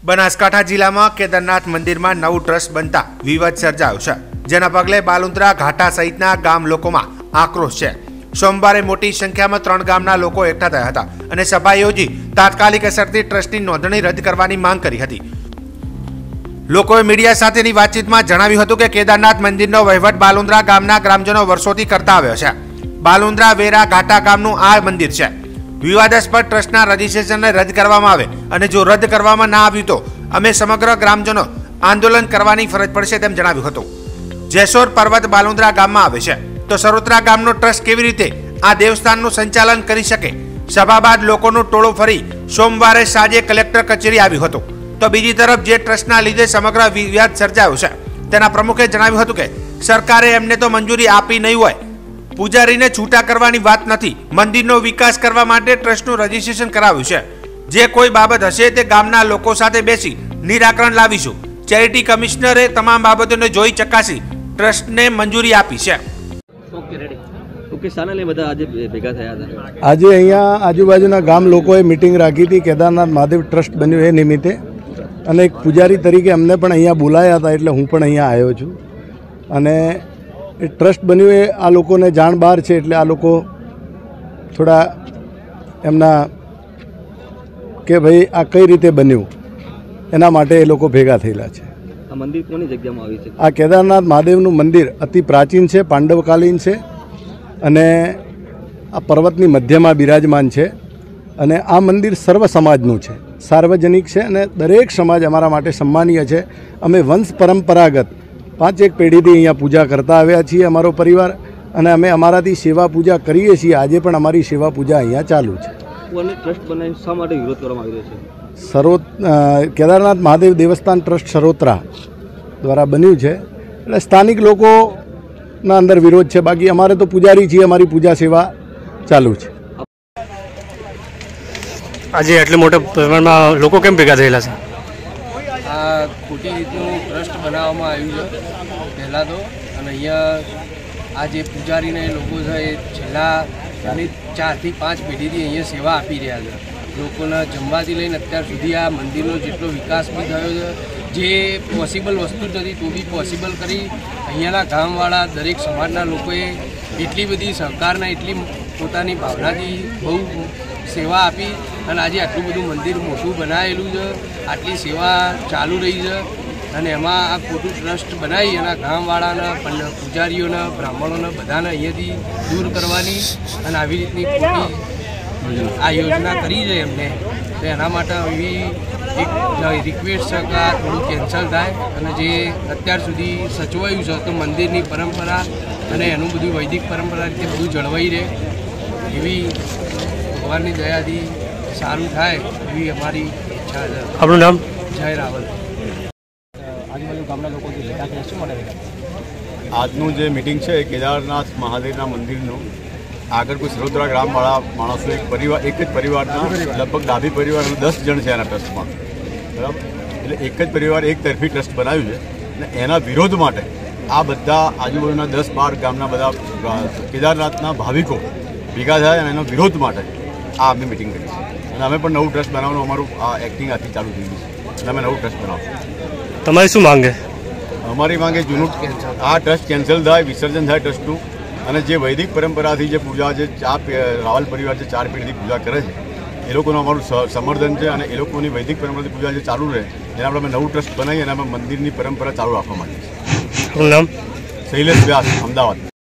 બનાસકાંઠા જિલ્લામાં કેદારનાથ મંદિરમાં નવું ટ્રસ્ટ બનતા વિવાદ સર્જાયો છે, જેના પગલે બાલુંદ્રા ઘાટા સહિતના ગામ લોકોમાં આક્રોશ છે। સોમવારે મોટી સંખ્યામાં 3 ગામના લોકો એકઠા થયા હતા અને સભા યોજી તાત્કાલિક અસરથી ટ્રસ્ટની નોંધણી રદ કરવાની માંગ કરી હતી। લોકોએ મીડિયા સાથેની વાતચીતમાં જણાવ્યું હતું કે કેદારનાથ મંદિરનો વહીવટ બાલુંદ્રા ગામના ગ્રામજનો વર્ષોથી કરતા આવ્યો છે। બાલુંદ્રા વેરા ઘાટા ગામનું આ મંદિર છે। વિવાદાસ્પદ ટ્રસ્ટના રજીસ્ટ્રેશનને રદ કરવામાં આવે અને જો રદ કરવામાં ના આવ્યું તો અમે સમગ્ર ગ્રામજનો આંદોલન કરવાની ફરજ પડશે તેમ જણાવ્યું હતું। જેસોર પર્વત બાલુંદ્રા ગામમાં આવે છે તો સરોત્રા ગામનો ટ્રસ્ટ કેવી રીતે આ દેવસ્થાનનું સંચાલન કરી શકે? સભા બાદ લોકોનું ટોળું ફરી સોમવારે સાંજે કલેક્ટર કચેરી આવ્યું હતું। તો બીજી તરફ જે ટ્રસ્ટના લીધે સમગ્ર વિવાદ સર્જાયો છે તેના પ્રમુખે જણાવ્યું હતું કે સરકારે એમને તો મંજૂરી આપી નહીં હોય, પૂજારીને છૂટા કરવાની વાત નથી, મંદિરનો વિકાસ કરવા માટે ટ્રસ્ટનું રજીસ્ટ્રેશન કરાવ્યું છે। જે કોઈ બાબત હશે તે ગામના લોકો સાથે બેસી નિરાકરણ લાવીશું। ચેરિટી કમિશનરે તમામ બાબતોને જોઈ ચકાસી ટ્રસ્ટને મંજૂરી આપી છે। આજે અહીંયા આજુબાજુના ગામ લોકોએ મિટિંગ રાખી હતી કેદારનાથ મહાદેવ ટ્રસ્ટ બન્યું એ નિમિત્તે, અને એક પૂજારી તરીકે અમને પણ અહીંયા બોલાયા હતા એટલે હું પણ અહીંયા આવ્યો છું। અને એ ટ્રસ્ટ બન્યું એ આ લોકોને જાણ બહાર છે એટલે આ લોકો થોડા એમના કે ભાઈ આ કઈ રીતે બન્યું એના માટે એ લોકો ભેગા થયેલા છે। આ મંદિર કોની જગ્યામાં આવ્યું છે? આ કેદારનાથ મહાદેવનું મંદિર અતિ પ્રાચીન છે, પાંડવકાલીન છે અને આ પર્વતની મધ્યમાં બિરાજમાન છે। અને આ મંદિર સર્વ સમાજનું છે, સાર્વજનિક છે અને દરેક સમાજ અમારા માટે સન્માનીય છે। અમે વંશ પરંપરાગત 5 પેઢીથી અહીંયા પૂજા કરતા આવ્યા છીએ અમારો પરિવાર, અને અમે અમારાથી સેવા પૂજા કરીએ છીએ। આજે પણ અમારી સેવા પૂજા અહીંયા ચાલુ છે। ટ્રસ્ટ બનાવી શા માટે વિરોધ કરવામાં આવી રહ્યો છે? કેદારનાથ મહાદેવ દેવસ્થાન ટ્રસ્ટ સરોત્રા દ્વારા બન્યું છે એટલે સ્થાનિક લોકોના અંદર વિરોધ છે, બાકી અમારે તો પૂજારી છીએ, અમારી પૂજા સેવા ચાલુ છે। આજે એટલે મોટા પ્રમાણમાં લોકો કેમ ભેગા થયેલા છે? આ ખોટી રીતનું ટ્રસ્ટ બનાવવામાં આવ્યું છે પહેલાં તો, અને અહીંયા આ જે પૂજારીને લોકો છે એ છેલ્લા 4 થી 5 પેઢીથી અહીંયા સેવા આપી રહ્યા છે। લોકોના જમવાથી લઈને અત્યાર સુધી આ મંદિરનો જેટલો વિકાસ બી થયો છે, જે પોસિબલ વસ્તુ જ નથી તો બી પોસિબલ કરી અહીંયાના ગામવાળા દરેક સમાજના લોકોએ એટલી બધી સહકારના એટલી પોતાની ભાવનાથી બહુ સેવા આપી અને આજે આટલું બધું મંદિર મોટું બનાવેલું છે, આટલી સેવા ચાલુ રહી છે। અને એમાં આ ખોટું ટ્રસ્ટ બનાવી અને ગામવાળાના પૂજારીઓને બ્રાહ્મણોને બધાને અહીંયાથી દૂર કરવાની અને આવી રીતની ખોટી આ યોજના કરી છે એમને, તો એના માટે એવી એક રિક્વેસ્ટ છે કે આ થોડું કેન્સલ થાય અને જે અત્યાર સુધી સચવાયું છે તો મંદિરની પરંપરા અને એનું બધું વૈદિક પરંપરા રીતે બધું જળવાઈ રહે, એવી ભગવાનની દયાથી સારું થાય એવી અમારી ઈચ્છા છે। આપણું નામ? જય રાવલ। આજુબાજુ ગામના લોકો જે ભેગા થયા શું માટે? આજનું જે મિટિંગ છે કેદારનાથ મહાદેવના મંદિરનું, આગળ કોઈ સરોત્રા ગ્રામવાળા માણસો એક જ પરિવારના લગભગ ડાભી પરિવારના 10 જણ છે એના ટ્રસ્ટમાં, બરાબર? એટલે એક જ પરિવાર એક તરફી ટ્રસ્ટ બનાવ્યું છે અને એના વિરોધ માટે આ બધા આજુબાજુના 10-12 ગામના બધા કેદારનાથના ભાવિકો ભેગા થયા અને એનો વિરોધ માટે આ અમે મિટિંગ કરી છે। અને અમે પણ નવું ટ્રસ્ટ બનાવવાનું અમારું આ એક્ટિંગ આથી ચાલુ થઈ ગયું છે અને અમે નવું ટ્રસ્ટ બનાવશું। તમારી શું માંગે? અમારી માંગે જૂનું આ ટ્રસ્ટ કેન્સલ થાય, વિસર્જન થાય ટ્રસ્ટનું, અને જે વૈદિક પરંપરાથી જે પૂજા છે, રાવલ પરિવાર જે 4 પેઢીથી પૂજા કરે છે એ લોકોનું અમારું સમર્થન છે અને એ લોકોની વૈદિક પરંપરાથી પૂજા જે ચાલુ રહે એના આપણે અમે નવું ટ્રસ્ટ બનાવી અને અમે મંદિરની પરંપરા ચાલુ રાખવા માંગીએ છીએ। આપણું નામ? શૈલેષ વ્યાસ, અમદાવાદ।